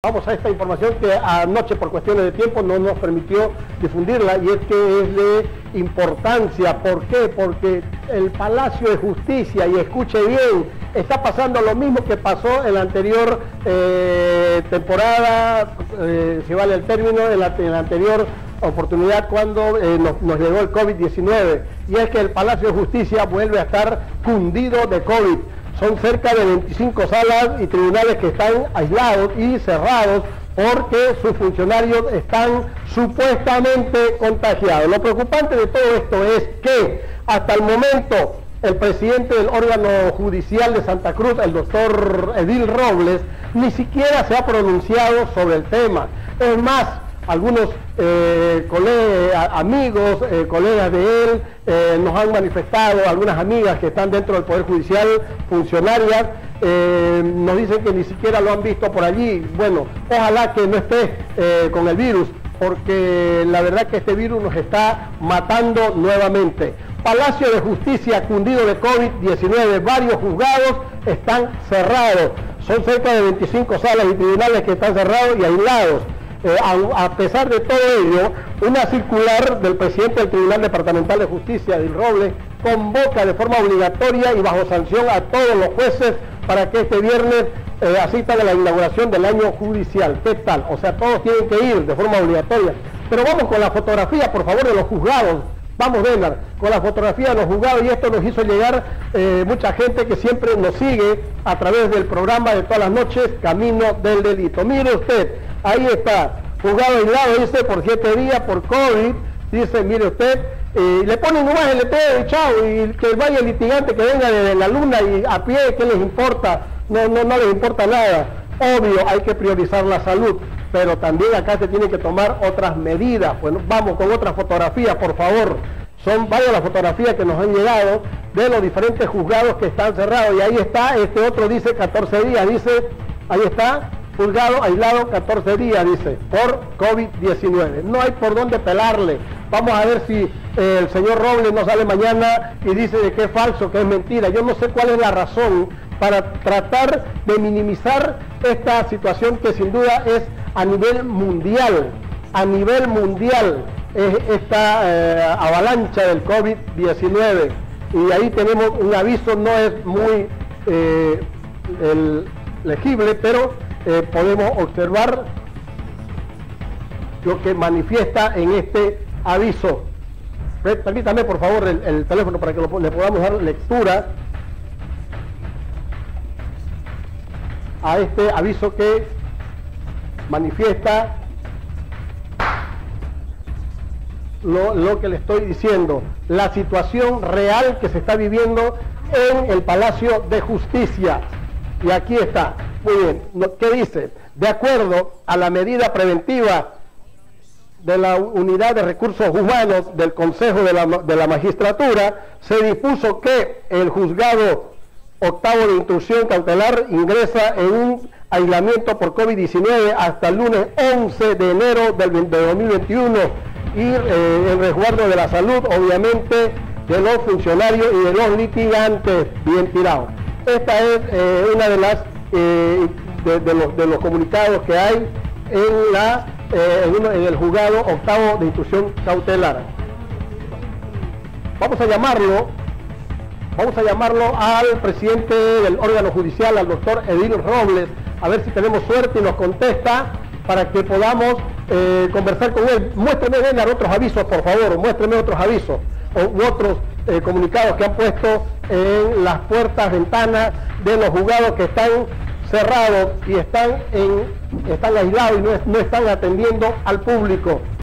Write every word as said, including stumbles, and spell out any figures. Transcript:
vamos a esta información que anoche por cuestiones de tiempo no nos permitió difundirla, y es que es de importancia. ¿Por qué? Porque el Palacio de Justicia, y escuche bien, está pasando lo mismo que pasó en la anterior eh, temporada, eh, si vale el término, en la, en la anterior oportunidad cuando eh, nos, nos llegó el COVID diecinueve, y es que el Palacio de Justicia vuelve a estar cundido de COVID. Son cerca de veinticinco salas y tribunales que están aislados y cerrados porque sus funcionarios están supuestamente contagiados. Lo preocupante de todo esto es que hasta el momento el presidente del órgano judicial de Santa Cruz, el doctor Edil Robles, ni siquiera se ha pronunciado sobre el tema. Es más, algunos eh, colegas, amigos, eh, colegas de él, eh, nos han manifestado, algunas amigas que están dentro del Poder Judicial, funcionarias, eh, nos dicen que ni siquiera lo han visto por allí. Bueno, ojalá que no esté eh, con el virus, porque la verdad que este virus nos está matando nuevamente. Palacio de Justicia cundido de COVID diecinueve, varios juzgados están cerrados, son cerca de veinticinco salas y tribunales que están cerrados y aislados. Eh, a, a pesar de todo ello, una circular del presidente del Tribunal Departamental de Justicia, Edil Robles, convoca de forma obligatoria y bajo sanción a todos los jueces para que este viernes eh, asistan a la inauguración del año judicial. ¿Qué tal? O sea, todos tienen que ir de forma obligatoria. Pero vamos con la fotografía, por favor, de los juzgados. Vamos, Benar, con la fotografía de los juzgados, y esto nos hizo llegar eh, mucha gente que siempre nos sigue a través del programa de todas las noches, Camino del Delito. Mire usted, ahí está, juzgado aislado, dice, por siete días, por COVID, dice, mire usted, eh, le ponen nomás el letrero y chao, y que vaya el litigante que venga de la luna y a pie, ¿qué les importa? No, no, no les importa nada. Obvio, hay que priorizar la salud, pero también acá se tienen que tomar otras medidas. Bueno, vamos con otras fotografías, por favor. Son varias las fotografías que nos han llegado de los diferentes juzgados que están cerrados, y ahí está, este otro dice catorce días, dice, ahí está, juzgado aislado catorce días, dice, por COVID diecinueve. No hay por dónde pelarle. Vamos a ver si eh, el señor Robles no sale mañana y dice de que es falso, que es mentira. Yo no sé cuál es la razón para tratar de minimizar esta situación que sin duda es a nivel mundial, a nivel mundial, es esta eh, avalancha del COVID diecinueve. Y ahí tenemos un aviso, no es muy eh, el, legible, pero eh, podemos observar lo que manifiesta en este aviso. Permítame por favor el, el teléfono para que lo, le podamos dar lectura a este aviso que manifiesta lo, lo que le estoy diciendo, la situación real que se está viviendo en el Palacio de Justicia. Y aquí está, muy bien, ¿qué dice? De acuerdo a la medida preventiva de la Unidad de Recursos Humanos del Consejo de la, de la Magistratura, se dispuso que el juzgado octavo de instrucción cautelar ingresa en un aislamiento por COVID diecinueve hasta el lunes once de enero del de dos mil veintiuno, y eh, el resguardo de la salud, obviamente, de los funcionarios y de los litigantes. Bien tirado. Esta es eh, una de las eh, de, de, los, de los comunicados que hay en la eh, en, uno, en el juzgado octavo de instrucción cautelar. Vamos a llamarlo Vamos a llamarlo al presidente del órgano judicial, al doctor Edil Robles, a ver si tenemos suerte y nos contesta para que podamos eh, conversar con él. Muéstreme, Benar, otros avisos, por favor, muéstreme otros avisos o, u otros eh, comunicados que han puesto en las puertas, ventanas de los juzgados que están cerrados y están, en, están aislados y no, no están atendiendo al público.